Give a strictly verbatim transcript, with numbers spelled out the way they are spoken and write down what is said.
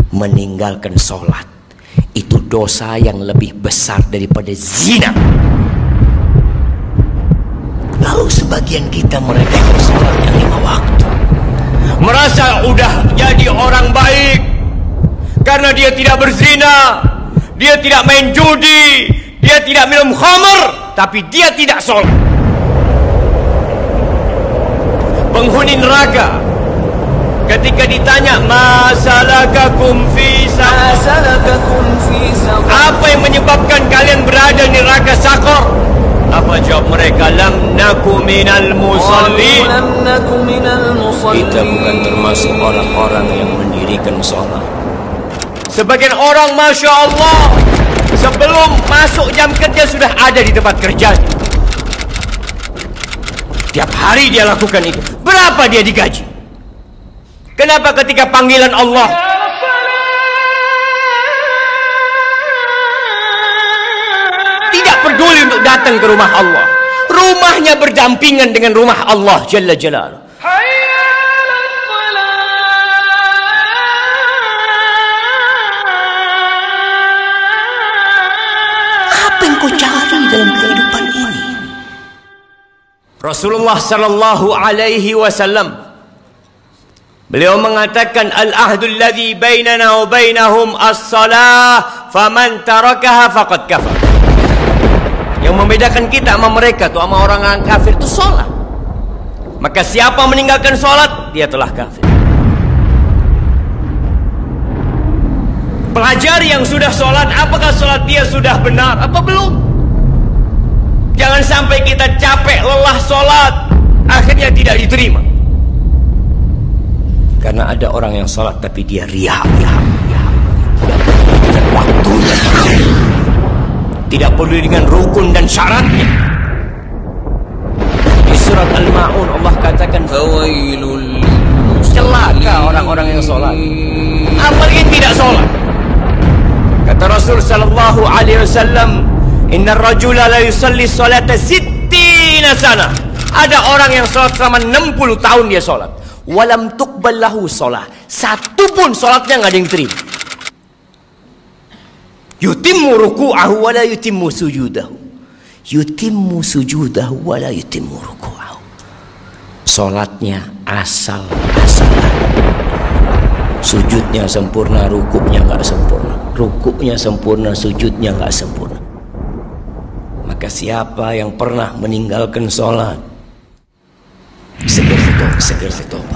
meninggalkan sholat itu dosa yang lebih besar daripada zina. Lalu sebagian kita mereka yang sholat yang lima waktu merasa udah jadi orang baik karena dia tidak berzina, dia tidak main judi, dia tidak minum khamr, tapi dia tidak sholat. Penghuni neraka ketika ditanya masalakakum fi saqar, apa yang menyebabkan kalian berada di neraka Saqar? Apa jawab mereka? Lam naku minal musallin. Kita bukan termasuk orang-orang yang mendirikan sholat. Sebagian orang Masya Allah sebelum masuk jam kerja sudah ada di tempat kerjanya. Tiap hari dia lakukan itu. Berapa dia digaji? Kenapa ketika panggilan Allah tidak peduli untuk datang ke rumah Allah? Rumahnya berdampingan dengan rumah Allah Jalla Jalaluhu. Apa yang kau cari dalam kehidupan ini? Rasulullah sallallahu alaihi wasallam beliau mengatakan al-ahdul ladzi bainana wa bainahum as-salah faman tarakaha faqad kafar. Yang membedakan kita sama mereka tuh sama orang-orang kafir itu salat. Maka siapa meninggalkan salat dia telah kafir. Pelajari yang sudah salat, apakah salat dia sudah benar apa belum? Jangan sampai kita capek lelah salat akhirnya tidak diterima. Karena ada orang yang sholat tapi dia riya, riya, riya. Tidak peduli dengan waktunya, tidak peduli dengan rukun dan syaratnya. Di surat Al-Ma'un Allah katakan fawailul, celaka orang-orang yang sholat, apalagi tidak sholat. Kata Rasul sallallahu alaihi wasallam, innar rajula la yusalli salata sittina sana. Ada orang yang sholat selama enam puluh tahun dia sholat. Walam tuqbal lahu sholat, satu pun sholatnya nggak ada yang terima. Yutimmu ruku'ahu wala yutimmu sujudahu, yutimmu sujudahu wala yutimmu ruku'ahu. Sholatnya asal-asalan, sujudnya sempurna, rukuknya nggak sempurna, rukuknya sempurna, sujudnya nggak sempurna. Maka siapa yang pernah meninggalkan sholat, segera tobat, segera tobat.